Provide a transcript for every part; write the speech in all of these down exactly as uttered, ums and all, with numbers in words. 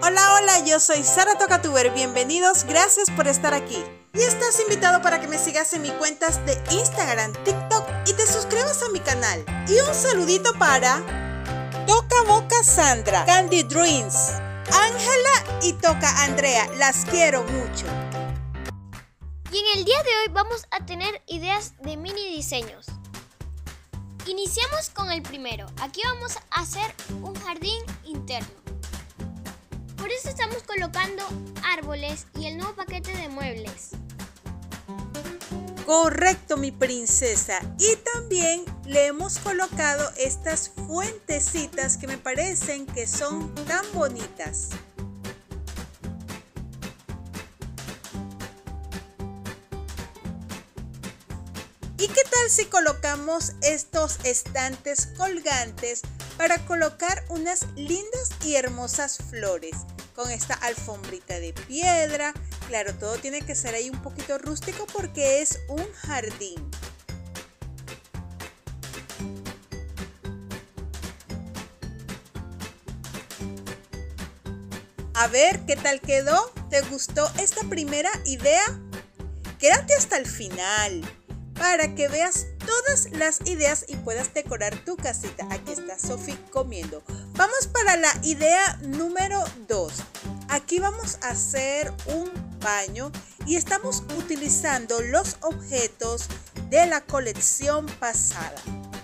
Hola, hola, yo soy Sara Tocatuber, bienvenidos, gracias por estar aquí. Y estás invitado para que me sigas en mis cuentas de Instagram, TikTok y te suscribas a mi canal. Y un saludito para Toca Boca Sandra, Candy Dreams, Ángela y Toca Andrea, las quiero mucho. Y en el día de hoy vamos a tener ideas de mini diseños. Iniciamos con el primero. Aquí vamos a hacer un jardín interno. Por eso estamos colocando árboles y el nuevo paquete de muebles. Correcto, mi princesa. Y también le hemos colocado estas fuentecitas que me parecen que son tan bonitas. ¿Y qué tal si colocamos estos estantes colgantes para colocar unas lindas y hermosas flores? Con esta alfombrita de piedra. Claro, todo tiene que ser ahí un poquito rústico porque es un jardín. A ver, ¿qué tal quedó? ¿Te gustó esta primera idea? Quédate hasta el final para que veas todas las ideas y puedas decorar tu casita. Aquí está Sophie comiendo. Vamos para la idea número dos. Aquí vamos a hacer un baño y estamos utilizando los objetos de la colección pasada.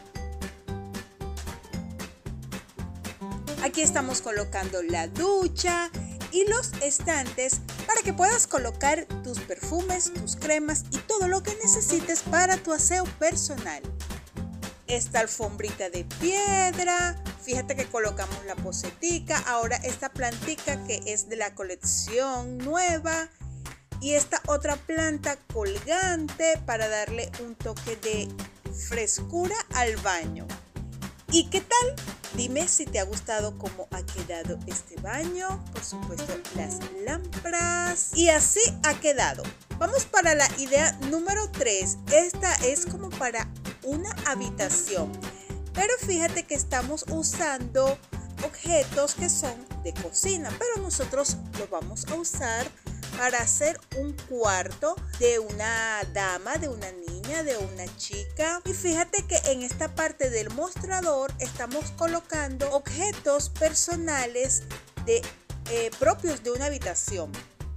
Aquí estamos colocando la ducha y los estantes para que puedas colocar tus perfumes, tus cremas y todo lo que necesites para tu aseo personal. Esta alfombrita de piedra, fíjate que colocamos la posetica, ahora esta plantica que es de la colección nueva y esta otra planta colgante para darle un toque de frescura al baño. ¿Y qué tal? Dime si te ha gustado cómo ha quedado este baño. Por supuesto, las lámparas. Y así ha quedado. Vamos para la idea número tres. Esta es como para una habitación. Pero fíjate que estamos usando objetos que son de cocina. Pero nosotros lo vamos a usar para hacer un cuarto de una dama, de una niña, de una chica. Y fíjate que en esta parte del mostrador estamos colocando objetos personales de, eh, propios de una habitación.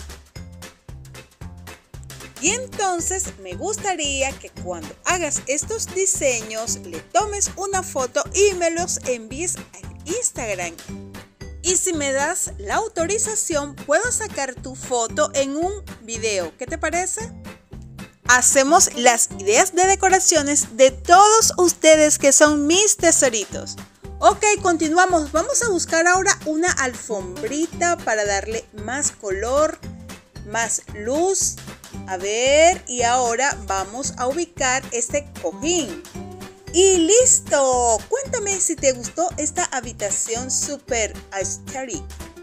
Y entonces me gustaría que cuando hagas estos diseños le tomes una foto y me los envíes a Instagram. Y si me das la autorización, puedo sacar tu foto en un video. ¿Qué te parece? Hacemos las ideas de decoraciones de todos ustedes que son mis tesoritos. Ok, continuamos. Vamos a buscar ahora una alfombrita para darle más color, más luz. A ver, y ahora vamos a ubicar este cojín. Y listo. Cuéntame si te gustó esta habitación super aesthetic.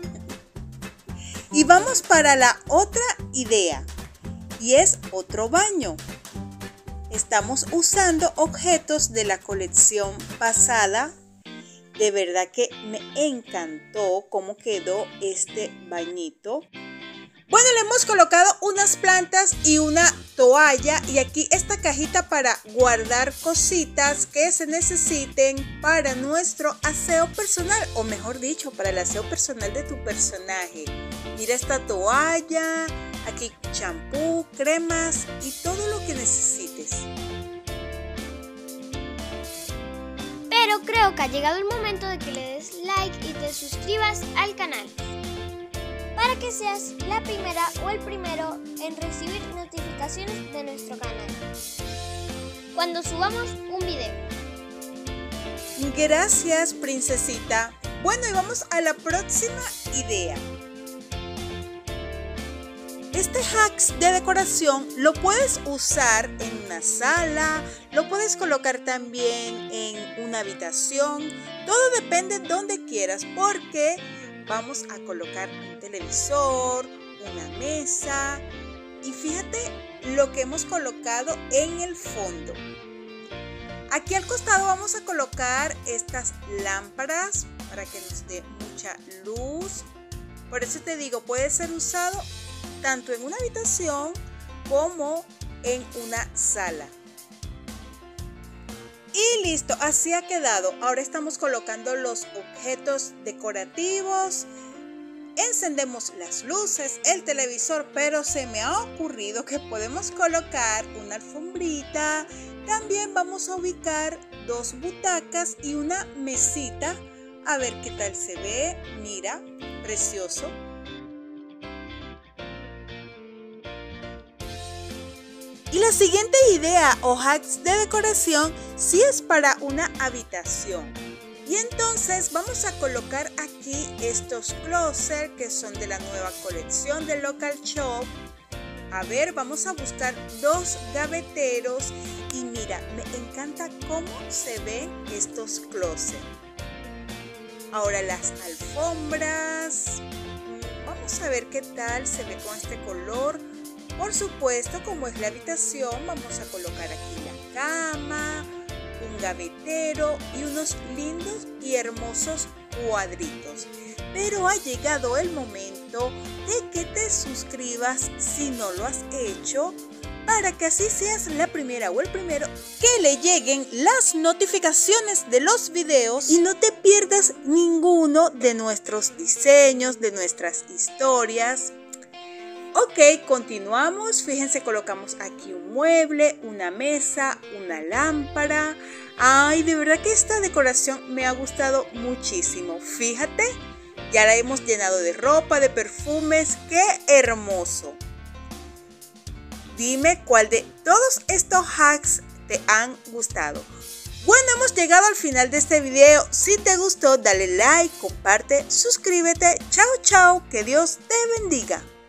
Y vamos para la otra idea. Y es otro baño. Estamos usando objetos de la colección pasada. De verdad que me encantó cómo quedó este bañito. Bueno, le hemos colocado unas plantas y una toalla y aquí esta cajita para guardar cositas que se necesiten para nuestro aseo personal, o mejor dicho, para el aseo personal de tu personaje. Mira esta toalla, aquí champú, cremas y todo lo que necesites. Pero creo que ha llegado el momento de que le des like y te suscribas al canal, para que seas la primera o el primero en recibir notificaciones de nuestro canal cuando subamos un video. Gracias, princesita. Bueno, y vamos a la próxima idea. Este hacks de decoración lo puedes usar en una sala, lo puedes colocar también en una habitación. Todo depende de donde quieras porque vamos a colocar un televisor, una mesa y fíjate lo que hemos colocado en el fondo. Aquí al costado vamos a colocar estas lámparas para que nos dé mucha luz. Por eso te digo, puede ser usado tanto en una habitación como en una sala. Y listo, así ha quedado. Ahora estamos colocando los objetos decorativos. Encendemos las luces, el televisor, pero se me ha ocurrido que podemos colocar una alfombrita. También vamos a ubicar dos butacas y una mesita. A ver qué tal se ve. Mira, precioso. Y la siguiente idea o hacks de decoración sí es para una habitación. Y entonces vamos a colocar aquí estos closets que son de la nueva colección de Local Shop. A ver, vamos a buscar dos gaveteros y mira, me encanta cómo se ven estos closets. Ahora las alfombras, vamos a ver qué tal se ve con este color. Por supuesto, como es la habitación, vamos a colocar aquí la cama, un gavetero y unos lindos y hermosos cuadritos. Pero ha llegado el momento de que te suscribas si no lo has hecho, para que así seas la primera o el primero que le lleguen las notificaciones de los videos y no te pierdas ninguno de nuestros diseños, de nuestras historias. Ok, continuamos. Fíjense, colocamos aquí un mueble, una mesa, una lámpara. Ay, de verdad que esta decoración me ha gustado muchísimo. Fíjate, ya la hemos llenado de ropa, de perfumes. ¡Qué hermoso! Dime cuál de todos estos hacks te han gustado. Bueno, hemos llegado al final de este video. Si te gustó, dale like, comparte, suscríbete. Chao, chao. Que Dios te bendiga.